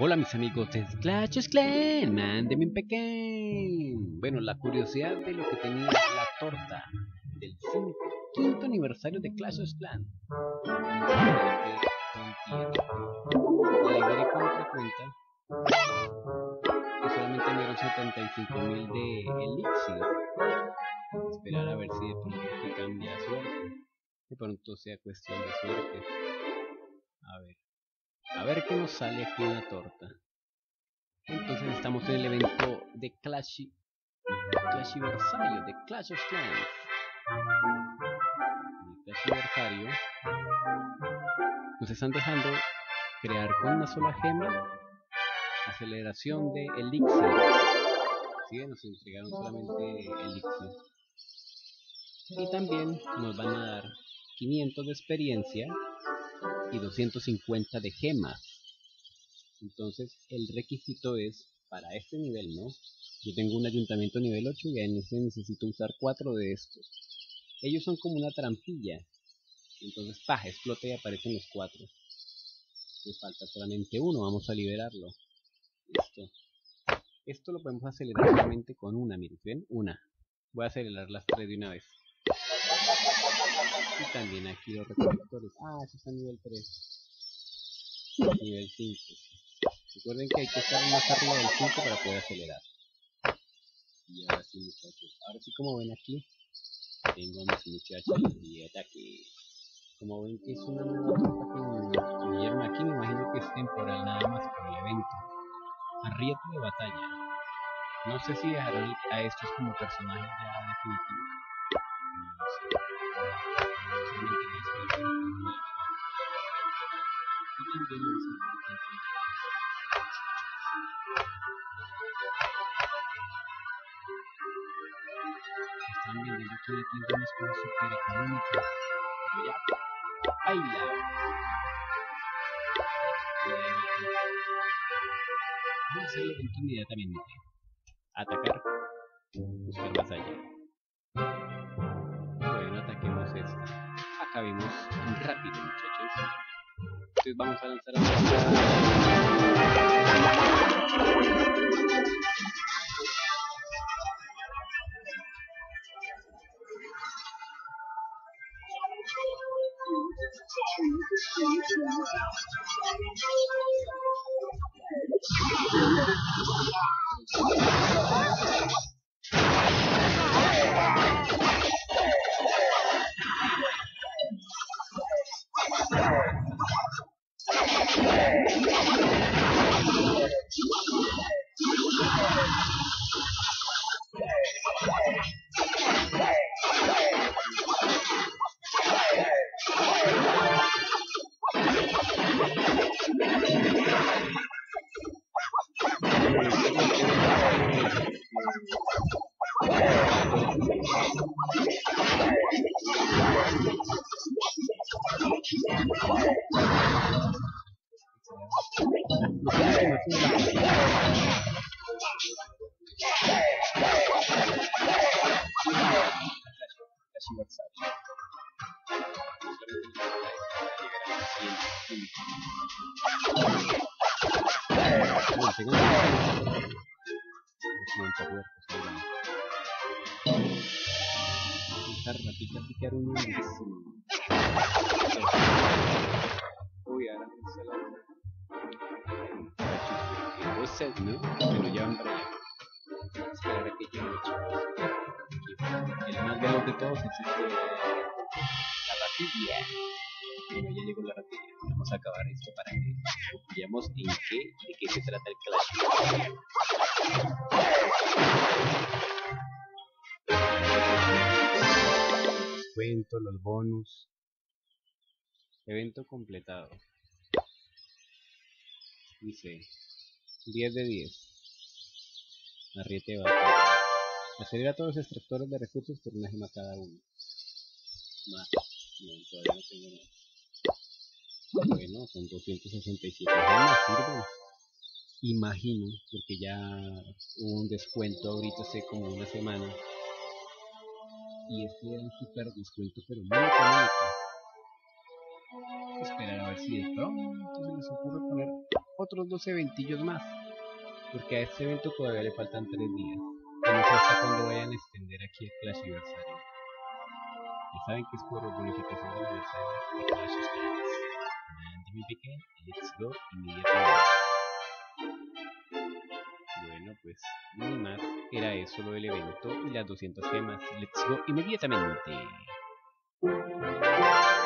Hola mis amigos de Clash of Clans, mándenme un pequeño. Bueno, la curiosidad de lo que tenía la torta del quinto aniversario de Clash of Clans. La liberé con otra cuenta que solamente me dieron 75.000 de elixir. Esperar a ver si de pronto se cambia suerte. De pronto sea cuestión de suerte. A ver qué nos sale aquí en la torta. Entonces estamos en el evento de Clashiversario, de Clash of Clans. El Clashiversario nos están dejando crear con una sola gema aceleración de elixir. ¿Sí? Nos entregaron solamente elixir. Y también nos van a dar 500 de experiencia y 250 de gemas. Entonces el requisito es para este nivel, ¿no? Yo tengo un ayuntamiento nivel 8 y en ese necesito usar 4 de estos. Ellos son como una trampilla. Entonces, explota y aparecen los 4. Me falta solamente uno, vamos a liberarlo. Listo. Esto lo podemos acelerar solamente con una, miren, ¿ven? Una. Voy a acelerar las 3 de una vez. Y también aquí los recolectores. Eso está a nivel 3. Nivel 5. Recuerden que hay que estar más arriba del 5 para poder acelerar. Y ahora sí, muchachos. Ahora sí, como ven aquí, tengo a mis muchachos y ataque. Como ven que es una nueva tropa que incluyeron aquí, me imagino que es temporal nada más por el evento. Arriete de batalla. No sé si dejarán a estos como personajes ya definitivos. No sé. Solamente les voy a hacer un nuevo. Y también les voy a están viendo, yo estoy haciendo unas cosas súper económicas. Pero ya, baila. Vamos a hacer el evento inmediatamente. Atacar. Buscar más allá. Bueno, ataquemos esta. Acabemos rápido, muchachos. Entonces vamos a lanzar picar un lindísimo. Uy, ahora me hice la cosas, ¿no? Pero ya van para allá. Esperar a que llegue el más veloz de todos es la ratilla. Bueno, ya llegó la ratilla. Vamos a acabar esto para que veamos de qué se trata el Clash. Cuento, los bonus. Evento completado. Dice 10 de 10. Arriete de batalla. Acelera a todos los extractores de recursos por una gema cada uno. Más. No, todavía no tengo nada. Bueno, son 267 gemas, sirven. Imagino, porque ya hubo un descuento ahorita hace como una semana. Y este era un super descuento, pero muy económico. Esperar a ver si de pronto se les ocurre poner otros 2 eventillos más, porque a este evento todavía le faltan 3 días. Y no sé hasta cuándo vayan a extender aquí el Clash Aniversario. Ya saben que es por bonificación de aniversario de Clash of Clans. Dime pequeño, let's go inmediatamente. Bueno, pues ni más, era eso lo del evento y las 200 gemas. Let's go inmediatamente.